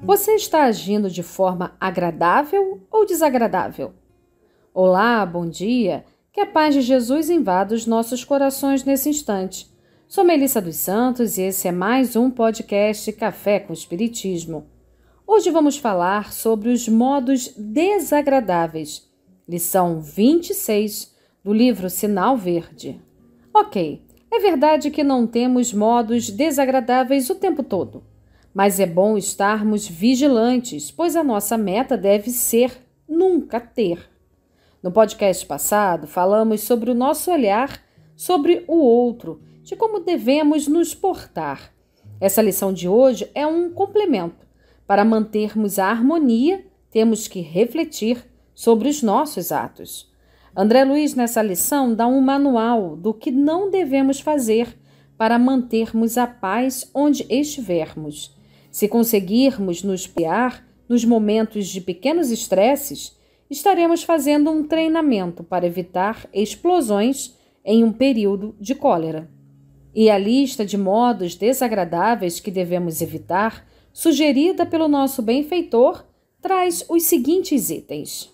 Você está agindo de forma agradável ou desagradável? Olá, bom dia. Que a paz de Jesus invada os nossos corações nesse instante. Sou Melissa dos Santos e esse é mais um podcast Café com Espiritismo. Hoje vamos falar sobre os modos desagradáveis. Lição 26 do livro Sinal Verde. Ok, é verdade que não temos modos desagradáveis o tempo todo. Mas é bom estarmos vigilantes, pois a nossa meta deve ser nunca ter. No podcast passado, falamos sobre o nosso olhar sobre o outro, de como devemos nos portar. Essa lição de hoje é um complemento. Para mantermos a harmonia, temos que refletir sobre os nossos atos. André Luiz, nessa lição, dá um manual do que não devemos fazer para mantermos a paz onde estivermos. Se conseguirmos nos guiar nos momentos de pequenos estresses, estaremos fazendo um treinamento para evitar explosões em um período de cólera. E a lista de modos desagradáveis que devemos evitar, sugerida pelo nosso benfeitor, traz os seguintes itens: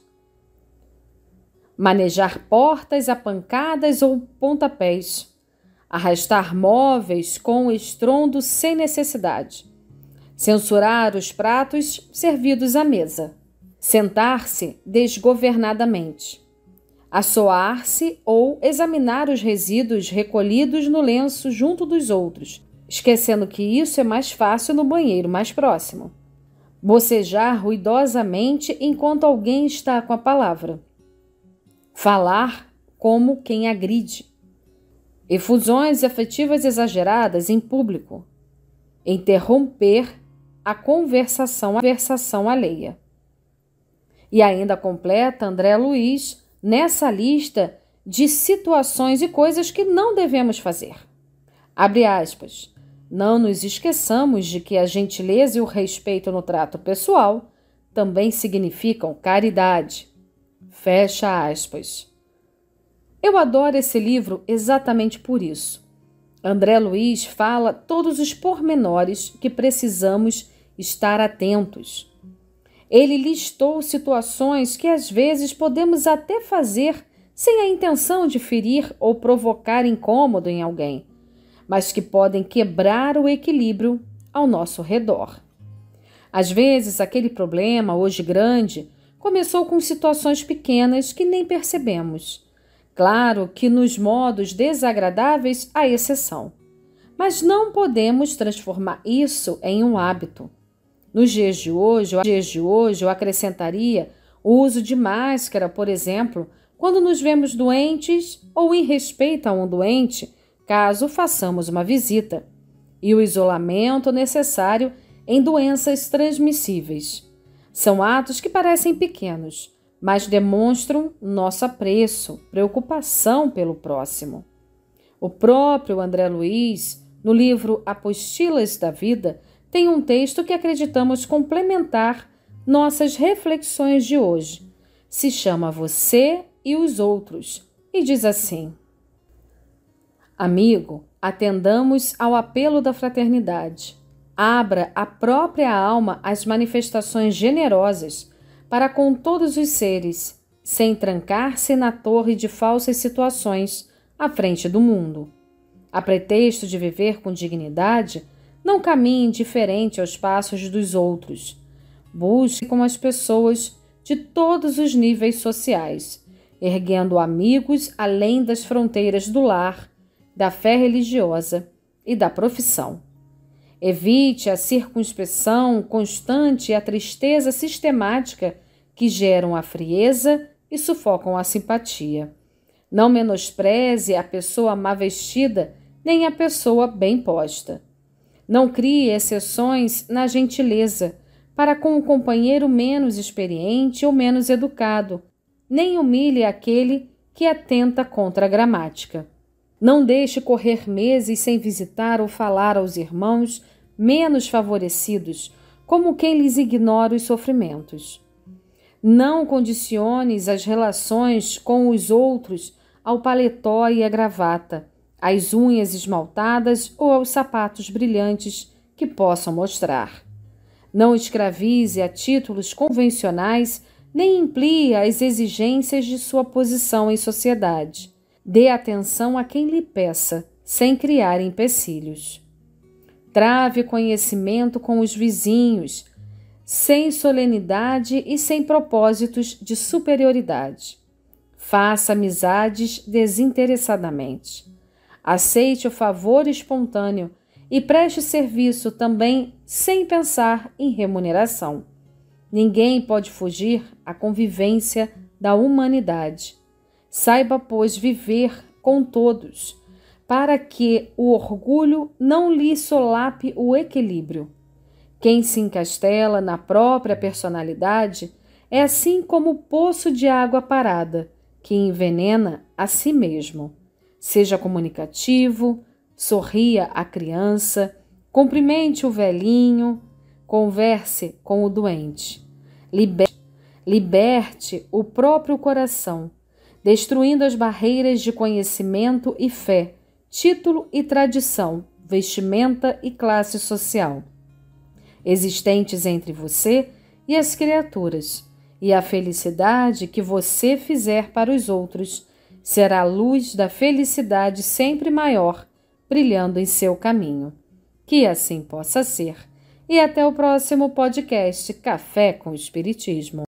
manejar portas a pancadas ou pontapés, arrastar móveis com estrondo sem necessidade, censurar os pratos servidos à mesa, sentar-se desgovernadamente, assoar-se ou examinar os resíduos recolhidos no lenço junto dos outros, esquecendo que isso é mais fácil no banheiro mais próximo, bocejar ruidosamente enquanto alguém está com a palavra, falar como quem agride, efusões afetivas exageradas em público, interromper a conversação alheia. E ainda completa André Luiz nessa lista de situações e coisas que não devemos fazer. Abre aspas. Não nos esqueçamos de que a gentileza e o respeito no trato pessoal também significam caridade. Fecha aspas. Eu adoro esse livro exatamente por isso. André Luiz fala todos os pormenores que precisamos estar atentos. Ele listou situações que às vezes podemos até fazer sem a intenção de ferir ou provocar incômodo em alguém, mas que podem quebrar o equilíbrio ao nosso redor. Às vezes, aquele problema, hoje grande, começou com situações pequenas que nem percebemos. Claro que nos modos desagradáveis há exceção, mas não podemos transformar isso em um hábito. Nos dias de hoje, eu acrescentaria o uso de máscara, por exemplo, quando nos vemos doentes ou em respeito a um doente, caso façamos uma visita, e o isolamento necessário em doenças transmissíveis. São atos que parecem pequenos, mas demonstram nosso apreço, preocupação pelo próximo. O próprio André Luiz, no livro Apostilas da Vida, tem um texto que acreditamos complementar nossas reflexões de hoje. Se chama Você e os Outros e diz assim: Amigo, atendamos ao apelo da fraternidade. Abra a própria alma às manifestações generosas para com todos os seres, sem trancar-se na torre de falsas situações à frente do mundo. A pretexto de viver com dignidade, não caminhe indiferente aos passos dos outros. Busque com as pessoas de todos os níveis sociais, erguendo amigos além das fronteiras do lar, da fé religiosa e da profissão. Evite a circunspeção constante e a tristeza sistemática que geram a frieza e sufocam a simpatia. Não menospreze a pessoa má vestida nem a pessoa bem posta. Não crie exceções na gentileza para com o companheiro menos experiente ou menos educado, nem humilhe aquele que atenta contra a gramática. Não deixe correr meses sem visitar ou falar aos irmãos menos favorecidos, como quem lhes ignora os sofrimentos. Não condiciones as relações com os outros ao paletó e à gravata, às unhas esmaltadas ou aos sapatos brilhantes que possam mostrar. Não escravize a títulos convencionais nem implie as exigências de sua posição em sociedade. Dê atenção a quem lhe peça, sem criar empecilhos. Trave conhecimento com os vizinhos, sem solenidade e sem propósitos de superioridade. Faça amizades desinteressadamente. Aceite o favor espontâneo e preste serviço também sem pensar em remuneração. Ninguém pode fugir à convivência da humanidade. Saiba, pois, viver com todos, para que o orgulho não lhe solape o equilíbrio. Quem se encastela na própria personalidade é assim como o poço de água parada, que envenena a si mesmo. Seja comunicativo, sorria à criança, cumprimente o velhinho, converse com o doente. Liberte o próprio coração, destruindo as barreiras de conhecimento e fé, título e tradição, vestimenta e classe social, existentes entre você e as criaturas, e a felicidade que você fizer para os outros será a luz da felicidade sempre maior, brilhando em seu caminho. Que assim possa ser. E até o próximo podcast Café com Espiritismo.